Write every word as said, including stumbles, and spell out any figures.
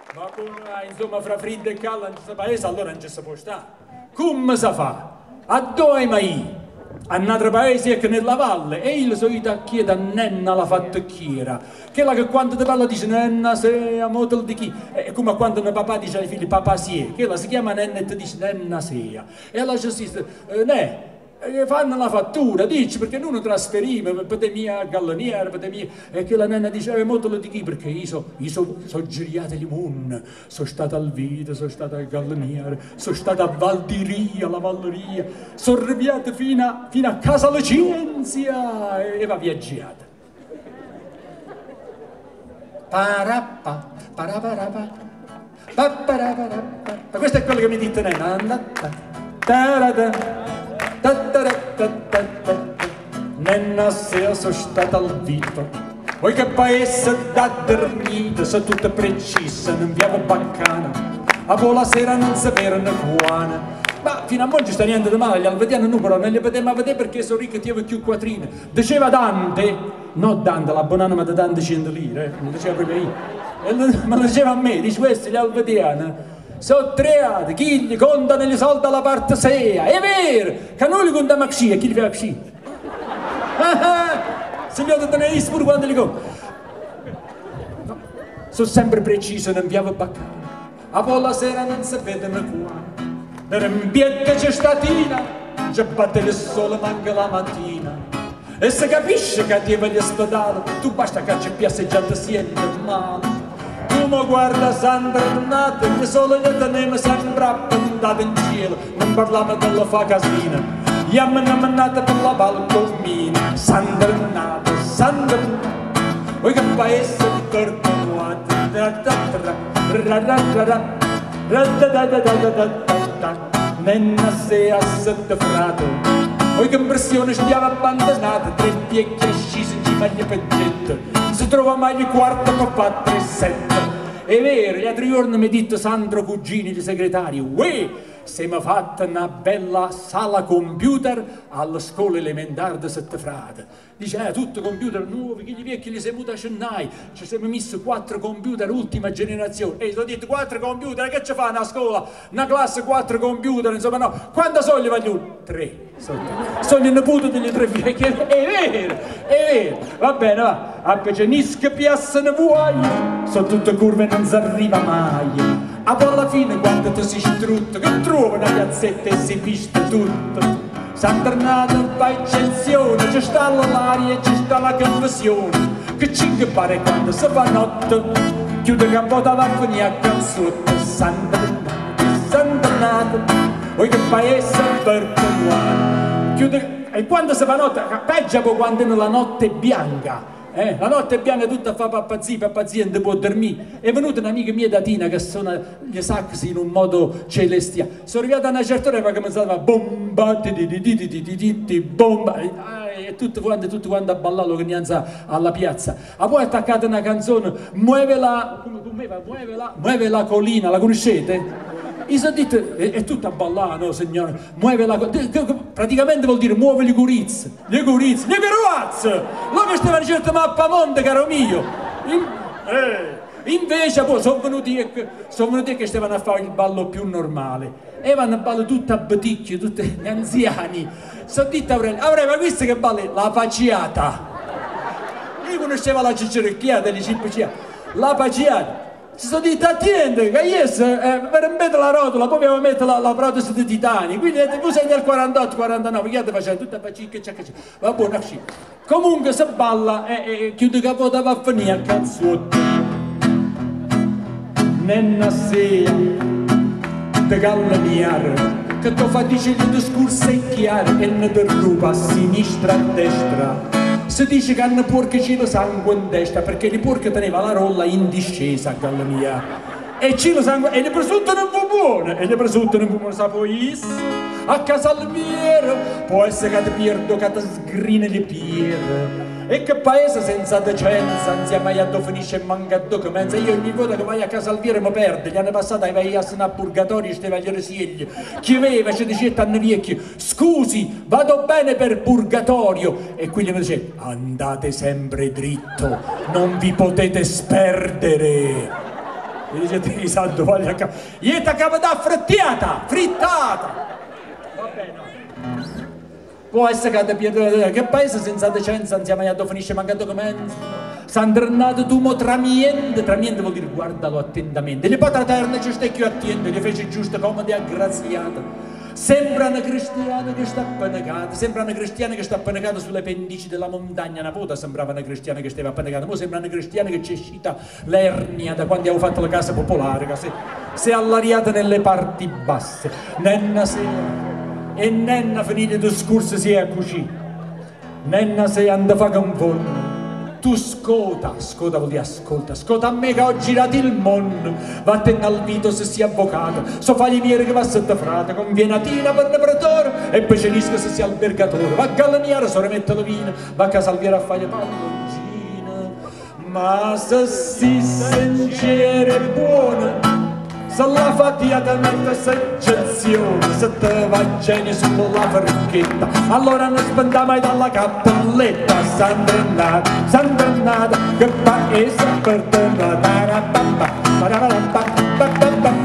Ma con, insomma, fra freddo e caldo in questo paese allora non ci si può stare. Come si fa? A dove mai? A un altro paese che nella valle e il solito chiede a nenna la fattucchiera, quella che quando ti parla dice nenna sei, motel di chi? È come quando un papà dice ai figli papà sie, quella si chiama nenna e ti dice nenna sia. E allora ci assiste, eh, ne, eh, fanno la fattura, dici perché noi non trasferiamo, per te mia galloniera, per te mia, e che la nenna dice eh, motel di chi? Perché io sono so, so giriata di moon, sono stata al Vita, sono stata a galloniera, sono stata a Valdiria, la Valleria, sono arrivata fino a, fino a Casa Licenzia e, e va viaggiata. Parappa, paraparapa, paparapapa. Questo è quello che mi dite nenna. Nenna se sono stata al Vita. Voi che paese da dormita, se tutte precise, non vi avevo baccana. A vola sera non sapevano buona. Ma fino a oggi sta niente di male, gli alvediani numero non li potevamo vedere perché sono ricchi e ti avevo più quattrine. Diceva Dante, no Dante, la buonanima di Dante cento lire, eh, lo diceva prima io. E lo, ma lo diceva a me, dice questi gli alvediani, sono treati, chi gli contano i soldi alla parte sea, è vero, che noi li contiamo a chi e chi li fa a chi. Se li ho tenere pure quando li conto. No, sono sempre preciso, non vi avevo baccano. A poi la sera non si vedono qua. Per un piede c'è statina, ci batte il sole manca la mattina. E se capisce che ti agli ospedali, tu basta che ci piace già ti senti male. Tu mi guarda sempre tornata, che solo gli teniamo sempre appuntato in cielo. Non parliamo della fa casina, iamo innamorata per la balcomina. Sempre tornata, sempre tornata, voi che paese di tornato. Nenna sei a sette frate, poi che impressione stiamo abbandonata, tre piedi scesi in cima agli peggetti, si trova mai il quarto per fare tre sette. È vero, gli altri giorni mi ha detto Sandro Cugini di segretario, uè, siamo fatta una bella sala computer alla scuola elementare di sette frate. Dice, eh, tutto computer nuovi, che gli vecchi li siamo avuti a Cennai, ci siamo messi quattro computer ultima generazione. E gli ho detto, quattro computer, che ci fa una scuola? Una classe, quattro computer, insomma no. Quanto sono gli vogliono? Tre. Sono, sono il nipote degli tre vecchi, è vero, è vero. Va bene, va. A Pecenisca piazzano vuoi, sono tutte curve e non si arriva mai. A poi alla fine quando ti si strutta, che trova una piazzetta e si pista tutto. San Tornato fa eccezione, c'è sta l'aria e c'è sta la confusione, che ci pare quando si fa notte, chiude campota va a finire a canzone. San Tornato, San Tornato, voi che paese per qua, chiude, e quando si fa notte, peggio quando è la notte bianca. Eh, la notte è bianca tutta fa papazzì, papazzì non può dormire. È venuta un'amica mia datina che suona gli sax in un modo celestiale. Sono arrivata a una certa ora e ha cominciato a bomba, ti ti ti ti ti ti ti bomba. E tutti quanti, tutti quanti a ballare che niente alla piazza. A poi attaccata una canzone, muove la, come, come va? Muove la, muove la collina, la conoscete? I sono detto, è, è tutto a ballare, no signore? Muove la praticamente vuol dire muove le curizze, le curizze, le peruazze! Lo che stava dicendo mappamonte, caro mio! In, eh, invece poi sono venuti, sono venuti che stavano a fare il ballo più normale. E vanno a ballo tutti a baticchio, tutti gli anziani. Sono detto Aurelio, Aurelio, ma questo che ballo è? La paciata! Io conoscevo la ciccirecchiata, le cipiciate. La paciata! Si sono detto attende che io eh, per mettere la rotola poi dobbiamo mettere la, la protesi di titani, quindi tu sei nel quarantotto quarantanove, che ti facendo tutta pacicca ciacca ciacca, va buona così. Comunque si balla e, e chiude capo va a finire a cazzotto. Nenna sia de gallaniare, che tu fa dice il discorso è chiaro e ne ti ruba a sinistra a destra. Si dice che hanno porche c'è lo sangue in testa perché di porche teneva la rolla in discesa a galla mia. E c'è lo sangue, e le prosciutto non fu buono, e le prosciutto non fu buono, sa poi a casa al miero, può essere che ti pierdo, che ti sgrina le piede. E che paese senza decenza, insieme a dove finisce e manca documenti. Io ogni volta che vai a casa al viero mi perde, gli anni passati vai a a purgatorio e stava agli resigli. Chi aveva, ci diceva anni vecchi, scusi, vado bene per purgatorio. E quindi mi dice, andate sempre dritto, non vi potete sperdere. Mi dice ti santo voglia capo. Gli ta capo da frittata, frittata. Va bene. Può essere che Pietro, che paese senza decenza, non siamo mai finisce mancando commenti. S'andrennato tu mo tramiente, tramiente vuol dire guardalo attentamente. Le potre eterne ci stai più attento, le fece giusto comodi aggraziata. Sembra una cristiana che sta appannegata, sembra una cristiana che sta appannegata sulle pendici della montagna. Una volta sembrava una cristiana che stava appannegata, ora sembra una cristiana che c'è uscita l'ernia da quando avevo fatto la casa popolare, che si, si è allariata nelle parti basse. Nenna sera, e nenna finito il discorso si è a cucire. Nenna sei andata a fare un forno. Tu scota, scota vuol dire ascolta, scota a me che ho girato il mondo, vattene al vito se sei avvocato, so fagli miele che va sotto frate, conviene a tina per nepretore e poi cenisco se sei albergatore, va a galaniare, so rimette lo vino, va a casa alviare a fare palloncina, ma se si sincera e buona, se la fatiata mette soggezione, se te va geni sulla forchetta, allora non spenda mai dalla cappelletta. Sandrennata, sandrennata, che paese per te,